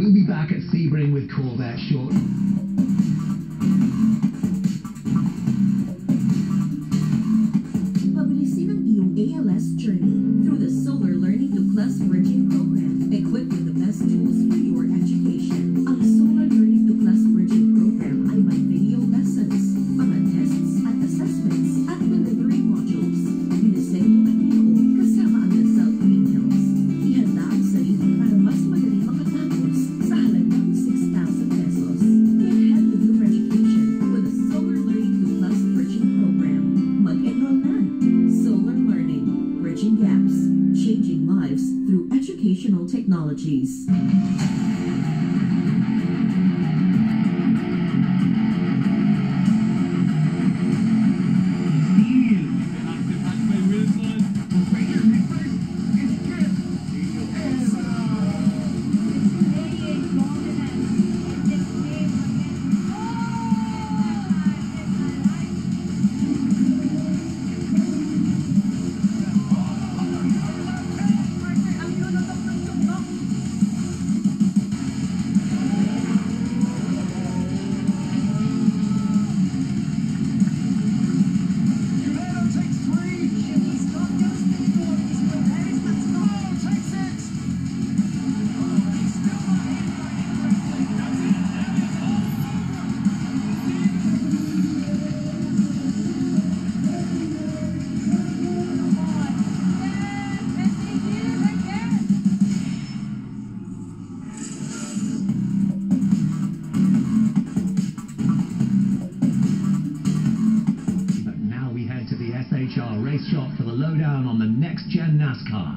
We'll be back at Sebring with Corvette shortly. Pabilisin ang iyong ALS journey through the Solar Learning to Class Bridging Program, equipped with the best tools for your education. Ang Solar Learning to Class Bridging Program ay may video lessons, mga tests at assessments, at delivery modules. Dinisenyo at iyong kasama ang Lasal Green Hills. Ihanda ang sarili para mas madali makatapos sa halagang 6,000 pesos. Get ahead with your education with the Solar Learning to Class Bridging Program. Mag-enroll na! Solar Learning, bridging gaps, changing lives through educational technologies. Race shot for the lowdown on the next-gen NASCAR.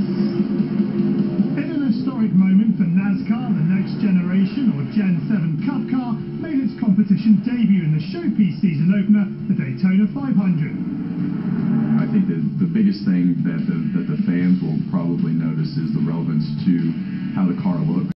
In an historic moment for NASCAR, the next generation, or Gen 7 Cup car, made its competition debut in the showpiece season opener, the Daytona 500. I think that the biggest thing that the fans will probably notice is the relevance to how the car looks.